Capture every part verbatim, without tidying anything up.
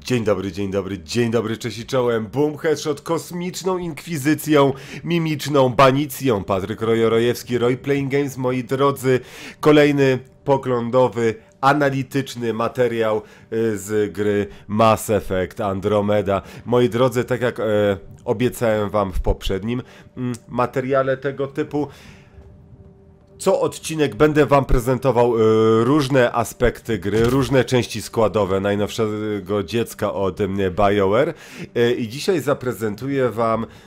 Dzień dobry, dzień dobry, dzień dobry, cześć i czołem. Boom, headshot, kosmiczną inkwizycją, mimiczną banicją. Patryk Rojorojewski, Roy Playing Games, moi drodzy. Kolejny poglądowy, analityczny materiał z gry Mass Effect Andromeda. Moi drodzy, tak jak e, obiecałem wam w poprzednim mm, materiale tego typu, co odcinek będę wam prezentował y, różne aspekty gry, różne części składowe najnowszego dziecka od y, BioWare y, i dzisiaj zaprezentuję wam y,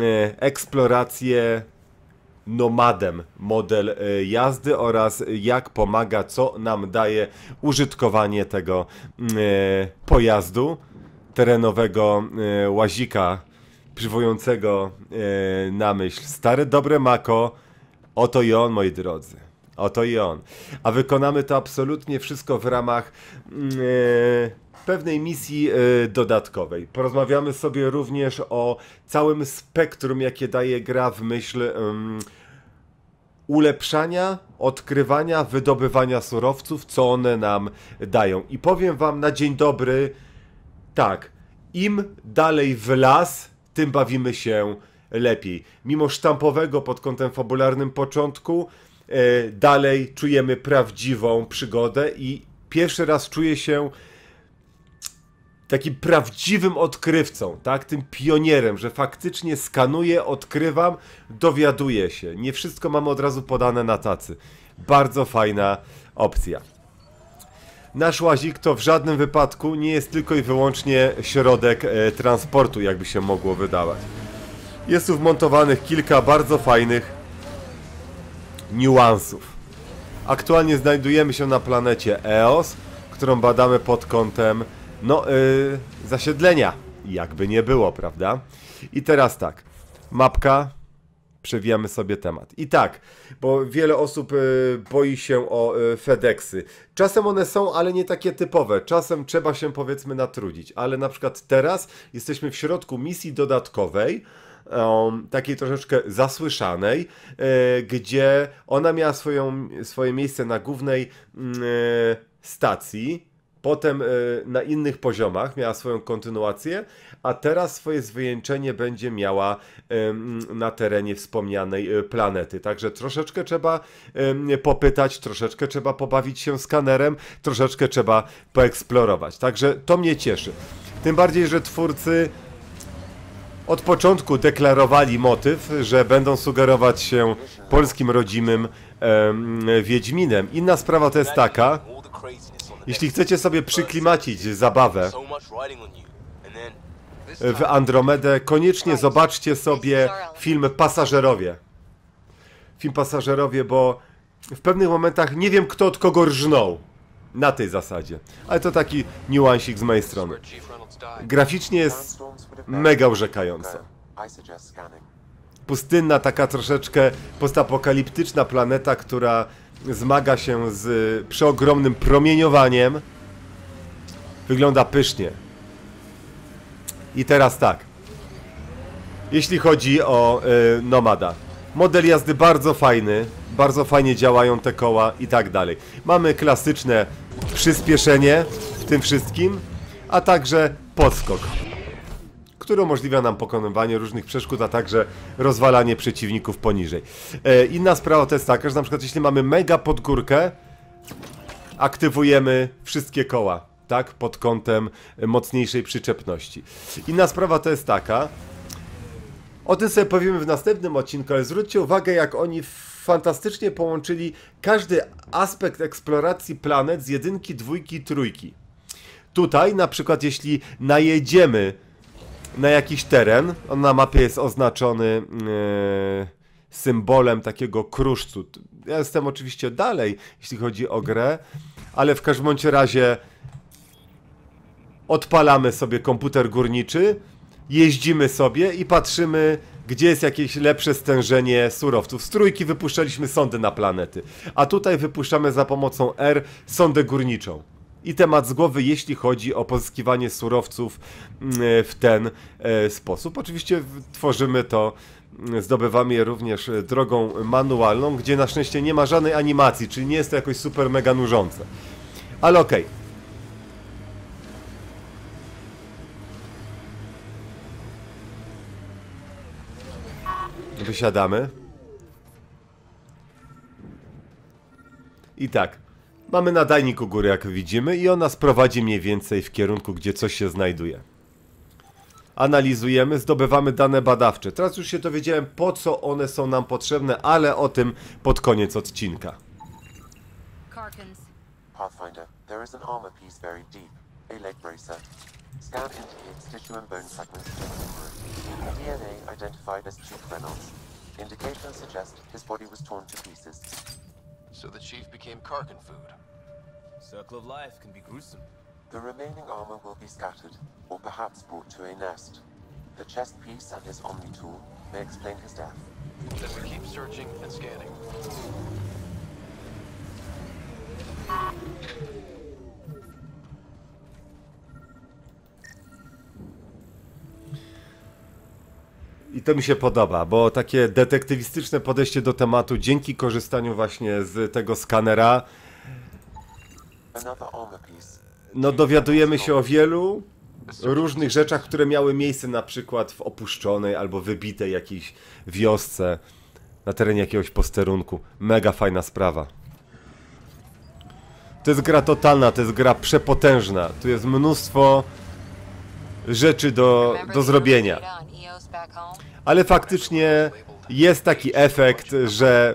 eksplorację Nomadem, model y, jazdy oraz jak pomaga, co nam daje użytkowanie tego y, pojazdu terenowego y, łazika przywołującego y, na myśl stare dobre Mako. Oto i on, moi drodzy. Oto i on. A wykonamy to absolutnie wszystko w ramach yy, pewnej misji yy, dodatkowej. Porozmawiamy sobie również o całym spektrum, jakie daje gra w myśl yy, ulepszania, odkrywania, wydobywania surowców, co one nam dają. I powiem wam na dzień dobry, tak, im dalej w las, tym bawimy się lepiej. Mimo sztampowego pod kątem fabularnym początku, e, dalej czujemy prawdziwą przygodę i pierwszy raz czuję się takim prawdziwym odkrywcą, tak? Tym pionierem, że faktycznie skanuję, odkrywam, dowiaduję się. Nie wszystko mamy od razu podane na tacy. Bardzo fajna opcja. Nasz łazik to w żadnym wypadku nie jest tylko i wyłącznie środek e, transportu, jakby się mogło wydawać. Jest tu wmontowanych kilka bardzo fajnych niuansów. Aktualnie znajdujemy się na planecie Eos, którą badamy pod kątem no, yy, zasiedlenia. Jakby nie było, prawda? I teraz tak, mapka, przewijamy sobie temat. I tak, bo wiele osób yy, boi się o yy, FedExy. Czasem one są, ale nie takie typowe. Czasem trzeba się, powiedzmy, natrudzić. Ale na przykład teraz jesteśmy w środku misji dodatkowej, Um, takiej troszeczkę zasłyszanej, e, gdzie ona miała swoją, swoje miejsce na głównej e, stacji, potem e, na innych poziomach miała swoją kontynuację, a teraz swoje zwieńczenie będzie miała e, na terenie wspomnianej e, planety. Także troszeczkę trzeba e, popytać, troszeczkę trzeba pobawić się skanerem, troszeczkę trzeba poeksplorować. Także to mnie cieszy. Tym bardziej, że twórcy od początku deklarowali motyw, że będą sugerować się polskim rodzimym e, Wiedźminem. Inna sprawa to jest taka, jeśli chcecie sobie przyklimacić zabawę w Andromedę, koniecznie zobaczcie sobie film Pasażerowie. Film Pasażerowie, bo w pewnych momentach nie wiem, kto od kogo rżnął. Na tej zasadzie. Ale to taki niuansik z mojej strony. Graficznie jest mega urzekająca. Pustynna, taka troszeczkę postapokaliptyczna planeta, która zmaga się z przeogromnym promieniowaniem. Wygląda pysznie. I teraz tak. Jeśli chodzi o y, Nomada. Model jazdy bardzo fajny, bardzo fajnie działają te koła i tak dalej. Mamy klasyczne przyspieszenie w tym wszystkim, a także podskok, który umożliwia nam pokonywanie różnych przeszkód, a także rozwalanie przeciwników poniżej. E, inna sprawa to jest taka, że na przykład jeśli mamy mega podgórkę, aktywujemy wszystkie koła, tak, pod kątem mocniejszej przyczepności. Inna sprawa to jest taka, o tym sobie powiemy w następnym odcinku, ale zwróćcie uwagę, jak oni fantastycznie połączyli każdy aspekt eksploracji planet z jedynki, dwójki, trójki. Tutaj na przykład jeśli najedziemy na jakiś teren, on na mapie jest oznaczony yy, symbolem takiego kruszcu. Ja jestem oczywiście dalej, jeśli chodzi o grę, ale w każdym bądź razie odpalamy sobie komputer górniczy, jeździmy sobie i patrzymy, gdzie jest jakieś lepsze stężenie surowców. Z trójki wypuszczaliśmy sondy na planety, a tutaj wypuszczamy za pomocą R sondę górniczą. I temat z głowy, jeśli chodzi o pozyskiwanie surowców w ten sposób. Oczywiście tworzymy to, zdobywamy je również drogą manualną, gdzie na szczęście nie ma żadnej animacji, czyli nie jest to jakoś super mega nużące. Ale okej. Okay. wysiadamy. I tak, mamy nadajnik u góry, jak widzimy, i on nas prowadzi mniej więcej w kierunku, gdzie coś się znajduje. Analizujemy, zdobywamy dane badawcze. Teraz już się dowiedziałem, po co one są nam potrzebne, ale o tym pod koniec odcinka. Karkins. Pathfinder, there is an armor piece buried deep, a leg bracer. Scan indicates tissue and bone fragments. D N A identified as Chief Reynolds. Indications suggest his body was torn to pieces. So the chief became Karkin food. Circle of life can be gruesome. The remaining armor will be scattered, or perhaps brought to a nest. The chest piece and his Omni tool may explain his death. Then we keep searching and scanning. I to mi się podoba, bo takie detektywistyczne podejście do tematu dzięki korzystaniu właśnie z tego skanera, Another armor piece. no dowiadujemy się o wielu różnych rzeczach, które miały miejsce na przykład w opuszczonej albo wybitej jakiejś wiosce na terenie jakiegoś posterunku. Mega fajna sprawa. To jest gra totalna, to jest gra przepotężna. Tu jest mnóstwo rzeczy do, do zrobienia. Ale faktycznie jest taki efekt, że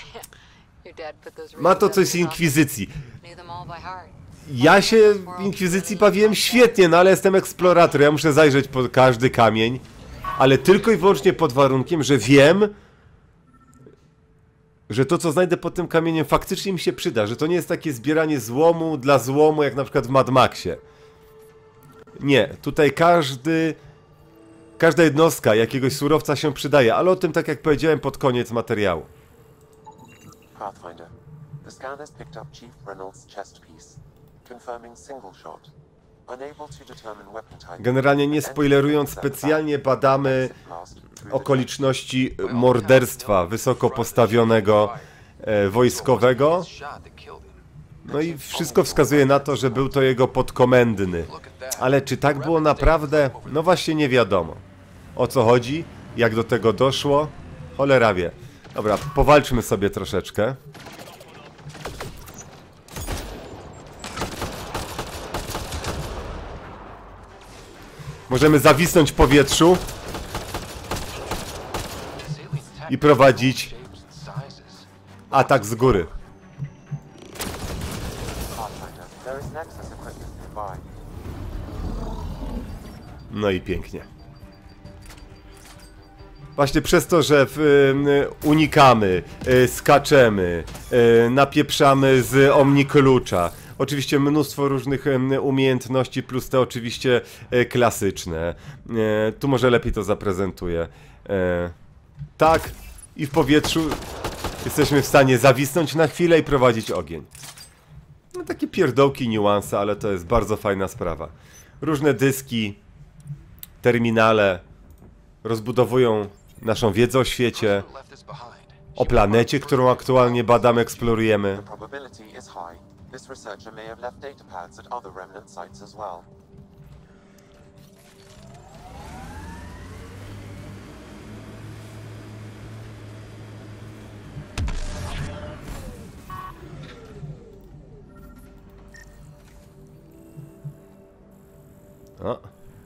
ma to coś z Inkwizycji. Ja się w Inkwizycji bawiłem świetnie, no ale jestem eksplorator, ja muszę zajrzeć pod każdy kamień, ale tylko i wyłącznie pod warunkiem, że wiem, że to, co znajdę pod tym kamieniem, faktycznie mi się przyda, że to nie jest takie zbieranie złomu dla złomu, jak na przykład w Mad Maxie. Nie, tutaj każdy, każda jednostka jakiegoś surowca się przydaje, ale o tym, tak jak powiedziałem, pod koniec materiału. Pathfinder, the scan has picked up Chief Reynolds' chest piece, confirming single shot. Unable to determine weapon type. Generalnie nie spoilerując, specjalnie badamy okoliczności morderstwa wysoko postawionego e, wojskowego. No i wszystko wskazuje na to, że był to jego podkomendny. Ale czy tak było naprawdę? No właśnie nie wiadomo. O co chodzi? Jak do tego doszło? Cholera wie. Dobra, powalczmy sobie troszeczkę. Możemy zawisnąć w powietrzu i prowadzić atak z góry. No i pięknie. Właśnie przez to, że w, y, unikamy, y, skaczemy, y, napieprzamy z Omni klucza. Oczywiście mnóstwo różnych y, umiejętności, plus te oczywiście y, klasyczne. Y, tu może lepiej to zaprezentuję. Y, tak, i w powietrzu jesteśmy w stanie zawisnąć na chwilę i prowadzić ogień. No, takie pierdołki, niuanse, ale to jest bardzo fajna sprawa. Różne dyski, terminale rozbudowują naszą wiedzę o świecie, o planecie, którą aktualnie badamy, eksplorujemy. The probability is high. This researcher may have left datapads at other remnant sites as well. O.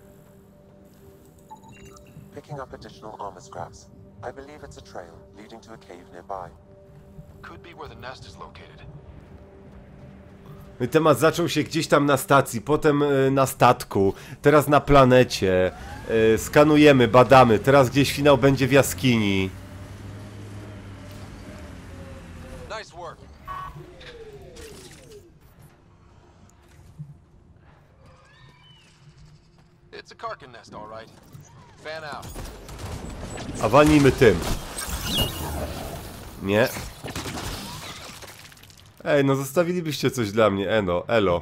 Picking up additional armor scraps. I believe it's a trail leading to a cave nearby. Could be where the nest is located. Temat zaczął się gdzieś tam na stacji, potem y, na statku, teraz na planecie. Y, skanujemy, badamy, teraz gdzieś finał będzie w jaskini. Nice work. It's a Karkin nest, all right. Fan out. A walnijmy tym. Nie. Ej, no zostawilibyście coś dla mnie, eno, elo.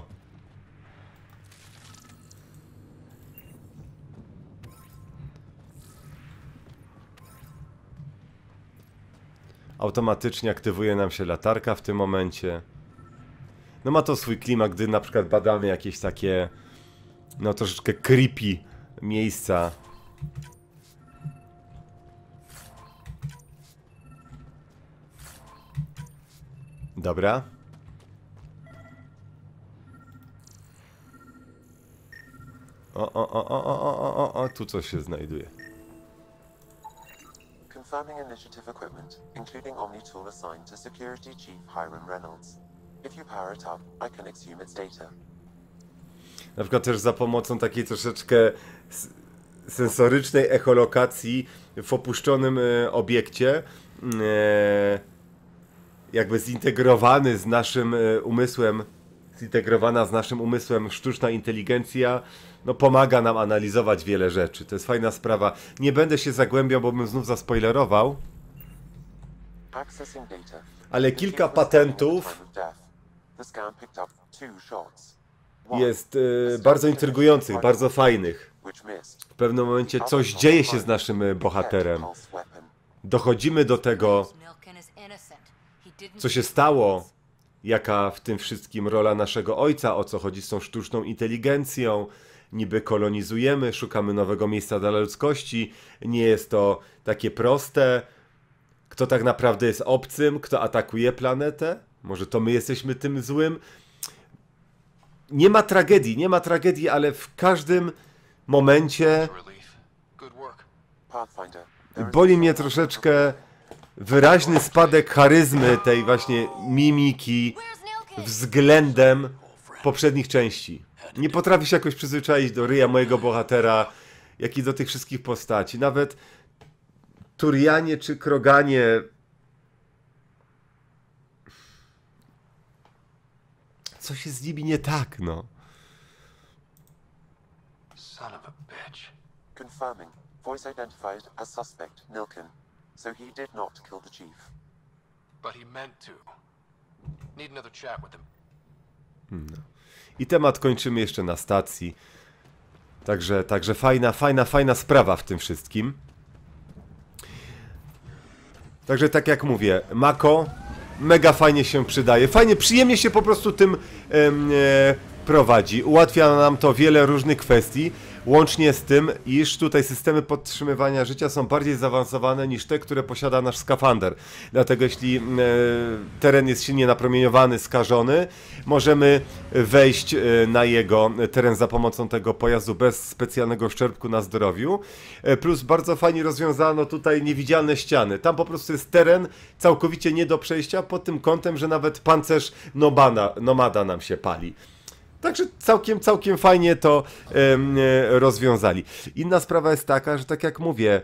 Automatycznie aktywuje nam się latarka w tym momencie. No ma to swój klimat, gdy na przykład badamy jakieś takie, no troszeczkę creepy miejsca. Dobra. O, o, o, o, o, o, o, o, tu coś się znajduje. Confirming initiative equipment, including Omni tool assigned to Security Chief Hiram Reynolds. If you power it up, I can exhume its data. Na przykład też za pomocą takiej troszeczkę sensorycznej echolokacji w opuszczonym e, obiekcie, e, jakby zintegrowany z naszym e, umysłem, zintegrowana z naszym umysłem sztuczna inteligencja, no pomaga nam analizować wiele rzeczy. To jest fajna sprawa. Nie będę się zagłębiał, bo bym znów zaspoilerował, Accessing data. ale The kilka chief was scanning at the patentów time of death. The scan picked up two shots. One, jest a e, stun bardzo to intrygujących, the bardzo fajnych. which missed. W pewnym momencie The coś other dzieje się shot z naszym e, bohaterem. pulse weapon. Dochodzimy do tego, Milken is innocent. He didn't co się stało, jaka w tym wszystkim rola naszego ojca, o co chodzi z tą sztuczną inteligencją. Niby kolonizujemy, szukamy nowego miejsca dla ludzkości. Nie jest to takie proste. Kto tak naprawdę jest obcym? Kto atakuje planetę? Może to my jesteśmy tym złym? Nie ma tragedii, nie ma tragedii, ale w każdym momencie Relief. Good work. Pathfinder. there is boli a mnie short troszeczkę wyraźny spadek charyzmy tej właśnie mimiki Where's Milken? względem poprzednich części. Nie potrafię się jakoś przyzwyczaić do ryja mojego bohatera, jak i do tych wszystkich postaci. Nawet Turianie czy Kroganie... Coś jest z nimi nie tak, no. Son of a bitch. Confirming. Voice identified as suspect, Nilken. So he did not kill the chief. But he meant to. Need another chat with him. I temat kończymy jeszcze na stacji. Także, także fajna, fajna, fajna sprawa w tym wszystkim. Także tak jak mówię, Mako mega fajnie się przydaje. Fajnie, przyjemnie się po prostu tym em, e, prowadzi. Ułatwia nam to wiele różnych kwestii. Łącznie z tym, iż tutaj systemy podtrzymywania życia są bardziej zaawansowane niż te, które posiada nasz skafander. Dlatego jeśli e, teren jest silnie napromieniowany, skażony, możemy wejść e, na jego teren za pomocą tego pojazdu bez specjalnego uszczerbku na zdrowiu. E, plus bardzo fajnie rozwiązano tutaj niewidzialne ściany. Tam po prostu jest teren całkowicie nie do przejścia pod tym kątem, że nawet pancerz nomada, nomada nam się pali. Także całkiem, całkiem fajnie to em, e, rozwiązali. Inna sprawa jest taka, że tak jak mówię,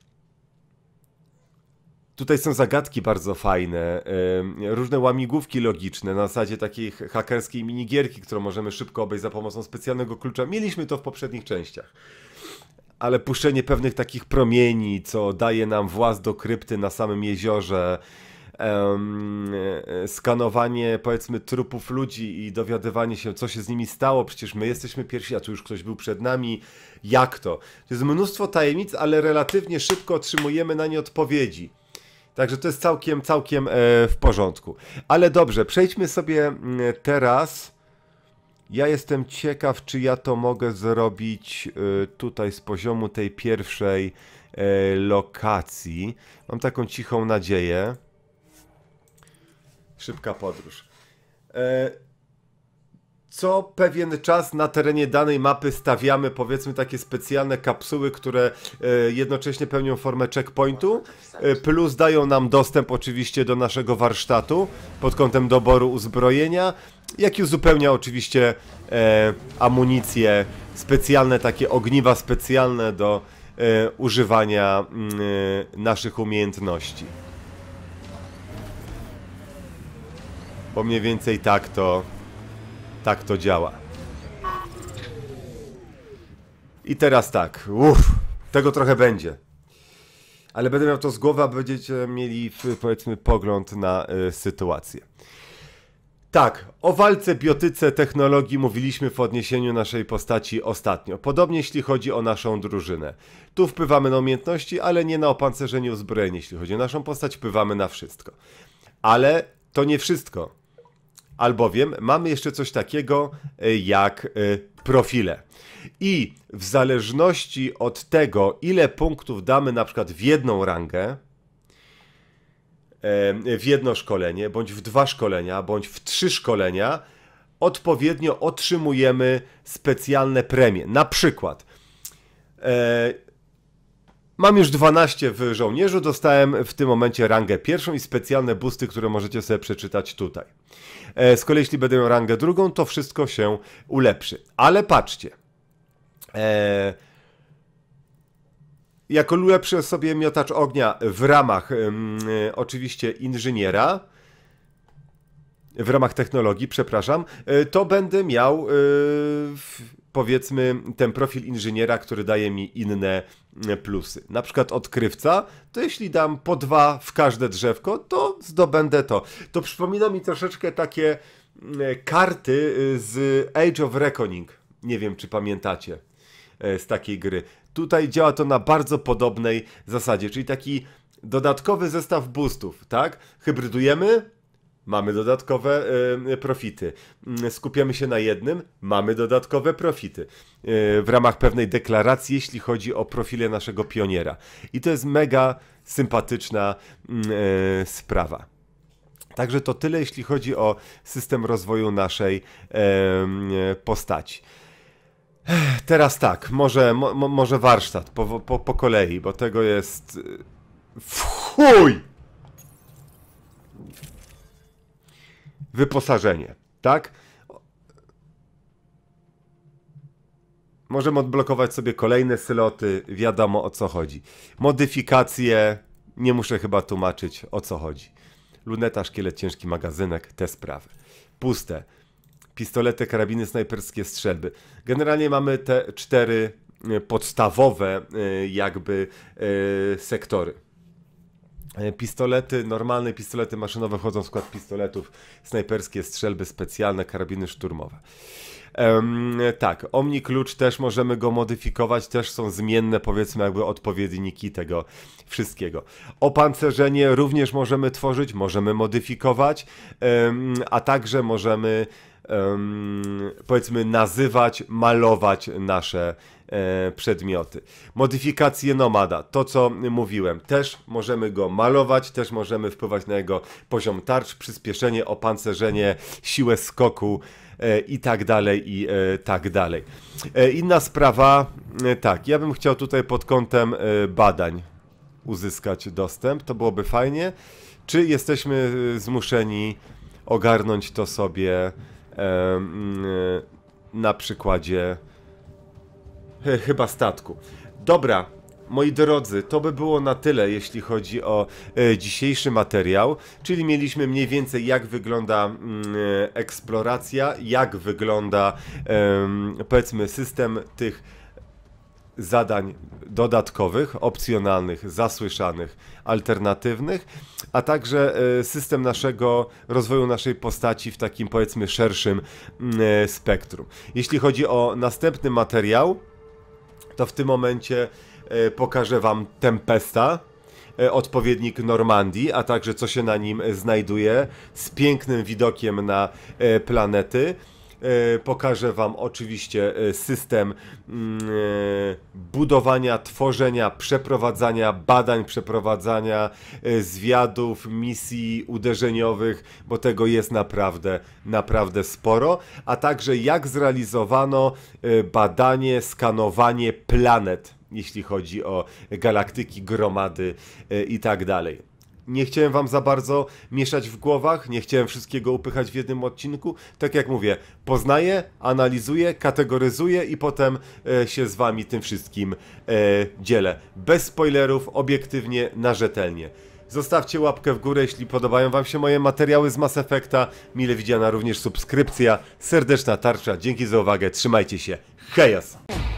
tutaj są zagadki bardzo fajne, em, różne łamigłówki logiczne, na zasadzie takiej hakerskiej minigierki, którą możemy szybko obejść za pomocą specjalnego klucza. Mieliśmy to w poprzednich częściach. Ale puszczenie pewnych takich promieni, co daje nam właz do krypty na samym jeziorze, Um, skanowanie powiedzmy trupów ludzi i dowiadywanie się, co się z nimi stało, przecież my jesteśmy pierwsi, a tu już ktoś był przed nami, jak to? To jest mnóstwo tajemnic, ale relatywnie szybko otrzymujemy na nie odpowiedzi. Także to jest całkiem, całkiem e, w porządku. Ale dobrze, przejdźmy sobie teraz. Ja jestem ciekaw, czy ja to mogę zrobić e, tutaj z poziomu tej pierwszej e, lokacji. Mam taką cichą nadzieję. Szybka podróż. E, co pewien czas na terenie danej mapy stawiamy, powiedzmy, takie specjalne kapsuły, które e, jednocześnie pełnią formę checkpointu, e, plus dają nam dostęp oczywiście do naszego warsztatu pod kątem doboru uzbrojenia, jak i uzupełnia oczywiście e, amunicję, specjalne takie ogniwa specjalne do e, używania e, naszych umiejętności. Bo mniej więcej tak to, tak to działa. I teraz tak, uff, tego trochę będzie. Ale będę miał to z głowy, a będziecie mieli, powiedzmy, pogląd na y, sytuację. Tak, o walce, biotyce, technologii mówiliśmy w odniesieniu naszej postaci ostatnio. Podobnie jeśli chodzi o naszą drużynę. Tu wpływamy na umiejętności, ale nie na opancerzenie uzbrojenie. Jeśli chodzi o naszą postać, wpływamy na wszystko. Ale to nie wszystko. Albowiem mamy jeszcze coś takiego jak profile. I w zależności od tego, ile punktów damy na przykład w jedną rangę, w jedno szkolenie, bądź w dwa szkolenia, bądź w trzy szkolenia, odpowiednio otrzymujemy specjalne premie. Na przykład e, mam już dwanaście w żołnierzu, dostałem w tym momencie rangę pierwszą i specjalne boosty, które możecie sobie przeczytać tutaj. E, z kolei jeśli będę miał rangę drugą, to wszystko się ulepszy. Ale patrzcie, e, jako ulepszę sobie miotacz ognia w ramach e, oczywiście inżyniera, w ramach technologii, przepraszam, to będę miał powiedzmy ten profil inżyniera, który daje mi inne plusy. Na przykład odkrywca, to jeśli dam po dwa w każde drzewko, to zdobędę to. To przypomina mi troszeczkę takie karty z Age of Reckoning. Nie wiem, czy pamiętacie z takiej gry. Tutaj działa to na bardzo podobnej zasadzie, czyli taki dodatkowy zestaw boostów, tak? Hybrydujemy, mamy dodatkowe y, profity. Skupiamy się na jednym, mamy dodatkowe profity. Y, w ramach pewnej deklaracji, jeśli chodzi o profile naszego pioniera. I to jest mega sympatyczna y, sprawa. Także to tyle, jeśli chodzi o system rozwoju naszej y, postaci. Teraz tak, może, mo, może warsztat po, po, po kolei, bo tego jest... W chuj! Wyposażenie, tak? Możemy odblokować sobie kolejne sloty, wiadomo o co chodzi. Modyfikacje, nie muszę chyba tłumaczyć o co chodzi. Luneta, szkielet, ciężki magazynek, te sprawy. Puste. Pistolety, karabiny, snajperskie, strzelby. Generalnie mamy te cztery podstawowe jakby sektory. Pistolety, normalne pistolety maszynowe wchodzą w skład pistoletów, snajperskie, strzelby specjalne, karabiny szturmowe. Um, tak, Omni Klucz też możemy go modyfikować, też są zmienne, powiedzmy, jakby odpowiedniki tego wszystkiego. Opancerzenie również możemy tworzyć, możemy modyfikować, um, a także możemy um, powiedzmy nazywać, malować nasze e, przedmioty. Modyfikacje nomada, to co mówiłem, też możemy go malować, też możemy wpływać na jego poziom tarcz, przyspieszenie, opancerzenie, siłę skoku, i tak dalej, i e, tak dalej. E, inna sprawa, e, tak, ja bym chciał tutaj pod kątem e, badań uzyskać dostęp, to byłoby fajnie. Czy jesteśmy zmuszeni ogarnąć to sobie e, e, na przykładzie e, chyba statku. Dobra. Moi drodzy, to by było na tyle, jeśli chodzi o e, dzisiejszy materiał, czyli mieliśmy mniej więcej jak wygląda mm, eksploracja, jak wygląda e, powiedzmy system tych zadań dodatkowych, opcjonalnych, zasłyszanych, alternatywnych, a także e, system naszego rozwoju naszej postaci w takim powiedzmy szerszym e, spektrum. Jeśli chodzi o następny materiał, to w tym momencie pokażę wam Tempesta, odpowiednik Normandii, a także co się na nim znajduje, z pięknym widokiem na planety. Pokażę wam oczywiście system budowania, tworzenia, przeprowadzania badań, przeprowadzania zwiadów, misji uderzeniowych, bo tego jest naprawdę, naprawdę sporo, a także jak zrealizowano badanie, skanowanie planet, jeśli chodzi o galaktyki, gromady yy, i tak dalej. Nie chciałem wam za bardzo mieszać w głowach, nie chciałem wszystkiego upychać w jednym odcinku. Tak jak mówię, poznaję, analizuję, kategoryzuję i potem yy, się z wami tym wszystkim yy, dzielę. Bez spoilerów, obiektywnie, na rzetelnie. Zostawcie łapkę w górę, jeśli podobają wam się moje materiały z Mass Effecta. Mile widziana również subskrypcja, serdeczna tarcza. Dzięki za uwagę, trzymajcie się. Hejos!